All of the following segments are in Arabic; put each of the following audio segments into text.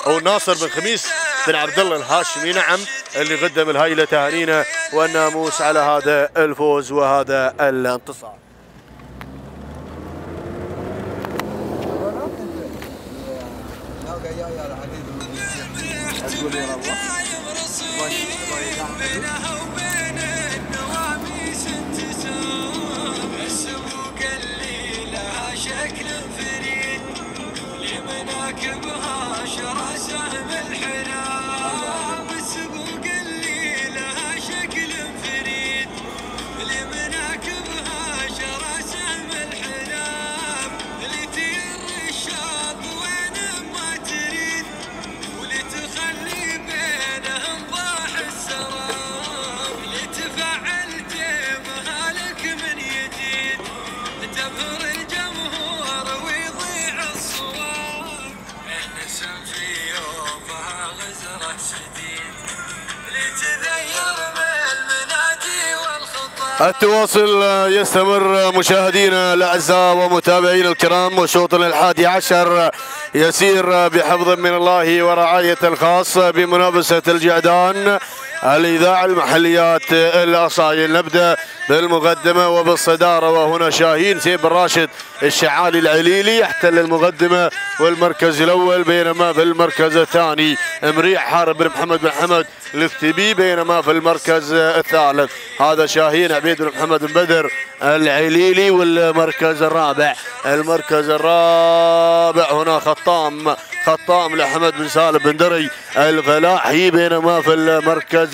او الناصر بن خميس بن عبد الله الهاشمي، نعم، اللي قدم الهايله تهانينا والناموس على هذا الفوز وهذا الانتصار. التواصل يستمر مشاهدينا الاعزاء ومتابعينا الكرام، وشوطنا 11 يسير بحفظ من الله ورعاية الخاص بمنافسة الجعدان الإذاعة المحليات الأصايل. نبدأ بالمقدمة وبالصدارة، وهنا شاهين سيف الراشد الشعالي العليلي يحتل المقدمة والمركز الأول، بينما في المركز الثاني مريع حارب بن محمد بن حمد الافتبي، بينما في المركز الثالث هذا شاهين عبيد بن محمد بن بدر العليلي. والمركز الرابع، المركز الرابع هنا خطام لأحمد بن سالم بن دري الفلاحي، بينما في المركز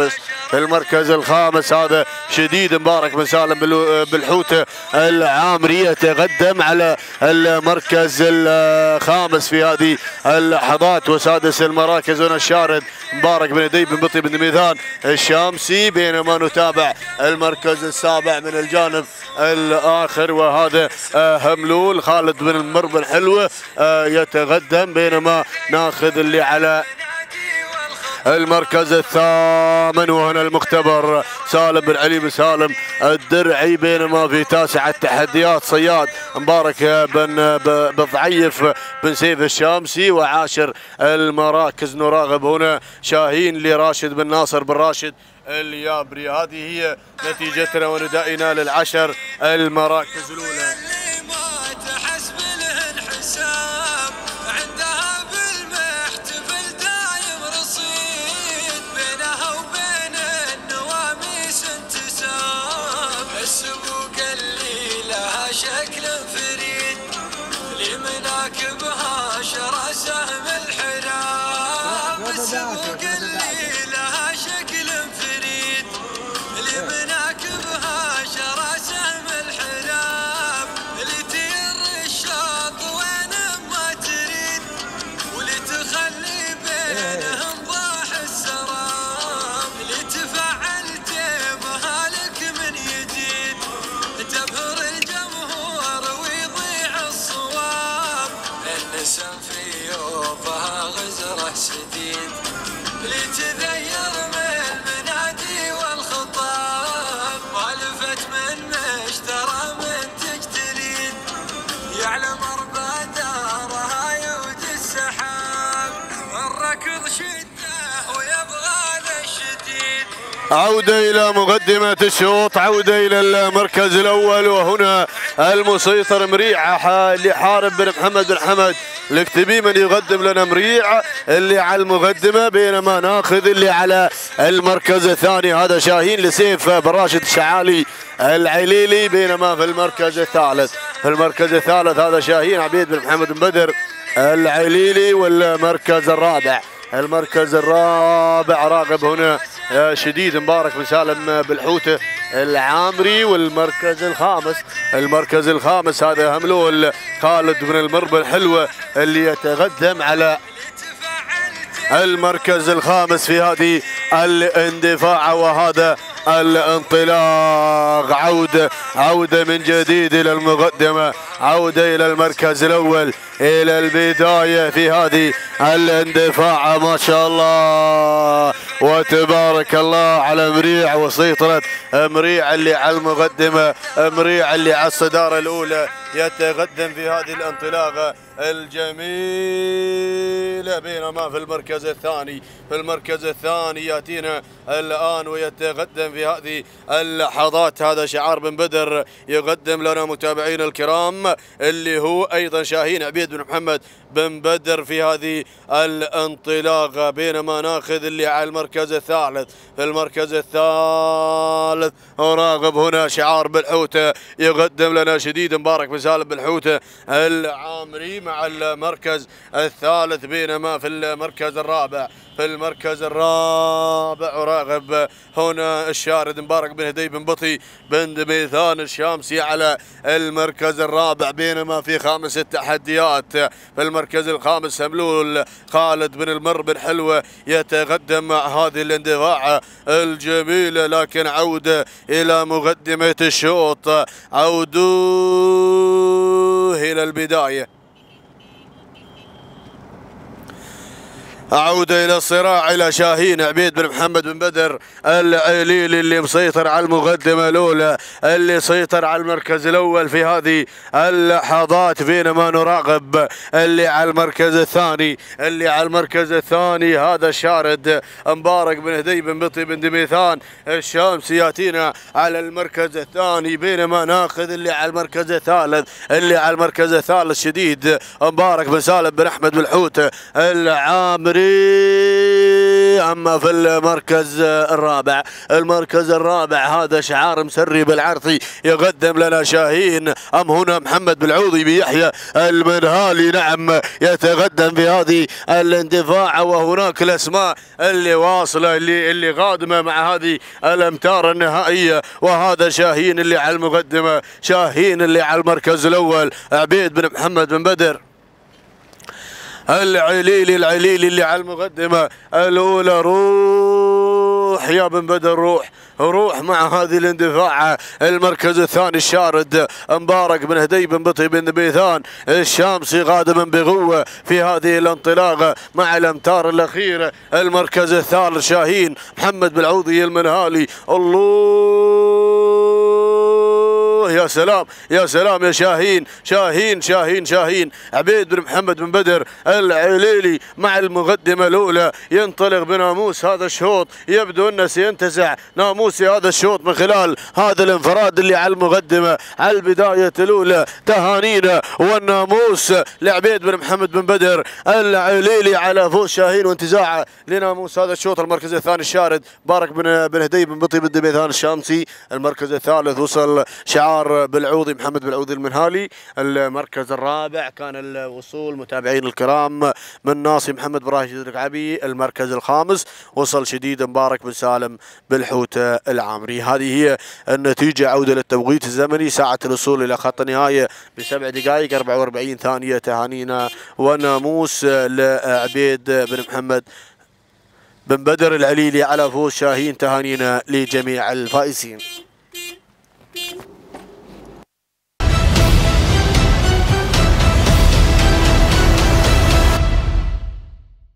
الخامس هذا شديد مبارك بن سالم بالحوته العامري يتقدم على المركز الخامس في هذه اللحظات. وسادس المراكز هنا الشارد مبارك بن ديب بن بطي بن ميثان الشامسي، بينما نتابع المركز السابع من الجانب الآخر وهذا هملول خالد بن المر بن حلوة يتقدم، بينما ناخذ اللي على المركز الثامن وهنا المختبر سالم بن علي بن سالم الدرعي، بينما في تاسع التحديات صياد مبارك بن ضعيف بن سيف الشامسي. وعاشر المراكز نراقب هنا شاهين لراشد بن ناصر بن راشد اليابري. هذه هي نتيجتنا وندائنا للعشر المراكز الأولى. عودة إلى مقدمة الشوط، عودة إلى المركز الأول، وهنا المسيطر مريع لحارب بن محمد بن حمد الاكتبي من يقدم لنا مريع اللي على المقدمة، بينما ناخذ اللي على المركز الثاني هذا شاهين لسيف بن راشد الشعالي العليلي، بينما في المركز الثالث هذا شاهين عبيد بن محمد بن بدر العليلي. والمركز الرابع راقب هنا شديد مبارك بن سالم بالحوته العامري. والمركز الخامس هذا هملول خالد بن المر بن حلوة اللي يتقدم على المركز الخامس في هذه الاندفاع وهذا الانطلاق. عودة من جديد إلى المقدمة، عودة إلى المركز الأول، إلى البداية في هذه الاندفاع. ما شاء الله وتبارك الله على مريع وسيطرة مريع اللي على المقدمة، مريع اللي على الصدارة الأولى، يتقدم في هذه الانطلاقة الجميلة. بينما في المركز الثاني، ياتينا الآن ويتقدم في هذه اللحظات، هذا شعار بن بدر يقدم لنا متابعينا الكرام، اللي هو أيضا شاهين عبيد بن محمد بن بدر في هذه الانطلاقة. بينما ناخذ اللي على المركز الثالث، في المركز الثالث راغب هنا شعار بالحوتة يقدم لنا شديد مبارك بن سالم بالحوتة العامري مع المركز الثالث. بينما في المركز الرابع، راغب هنا الشارد مبارك بن هدي بن بطي بن دميثان الشامسي على المركز الرابع. بينما في خامس التحديات، في المركز الخامس هملول خالد بن المر بن حلوة يتقدم مع هذه الاندفاع الجميلة. لكن عودة إلى مقدمة الشوط، عودوه إلى البداية، عودة إلى الصراع إلى شاهين عبيد بن محمد بن بدر العليلي اللي مسيطر على المقدمة الأولى، اللي سيطر على المركز الأول في هذه اللحظات. بينما نراقب اللي على المركز الثاني، هذا الشارد مبارك بن هدي بن بطي بن دميثان الشامسي ياتينا على المركز الثاني. بينما ناخذ اللي على المركز الثالث، شديد مبارك بن سالم بن أحمد بن الحوتة العامري. أما في المركز الرابع هذا شعار مسري بالعرثي يقدم لنا شاهين. هنا محمد بالعوضي بيحيى المنهالي، نعم، يتقدم في هذه الاندفاع. وهناك الأسماء اللي واصلة اللي قادمة مع هذه الأمتار النهائية، وهذا شاهين اللي على المقدمة، شاهين اللي على المركز الأول عبيد بن محمد بن بدر العليلي اللي على المقدمة الأولى. روح يا بن بدر، روح مع هذه الاندفاع. المركز الثاني الشارد مبارك بن هدي بن بطي بن دميثان الشامسي قادما بقوة في هذه الانطلاقة مع الأمتار الأخيرة. المركز الثالث شاهين محمد بالعوضي المنهالي. الله يا سلام يا سلام يا شاهين عبيد بن محمد بن بدر العليلي مع المقدمة الأولى، ينطلق بناموس هذا الشوط. يبدو أنه سينتزع ناموس هذا الشوط من خلال هذا الانفراد اللي على المقدمة على البداية الأولى. تهانينا والناموس لعبيد بن محمد بن بدر العليلي على فوز شاهين وانتزاعه لناموس هذا الشوط. المركز الثاني الشارد بارك بن هدي بن بطي بن دميثان الشامسي. المركز الثالث وصل شعار بالعوضي محمد بالعوضي المنهالي. المركز الرابع كان الوصول متابعين الكرام من ناصي محمد براهيم الركعبي. المركز الخامس وصل شديد مبارك بن سالم بالحوتة العامري. هذه هي النتيجة. عودة للتوقيت الزمني، ساعة الوصول إلى خط النهاية ب7 دقائق 44 ثانية. تهانينا وناموس لعبيد بن محمد بن بدر العليلي على فوز شاهين. تهانينا لجميع الفائزين.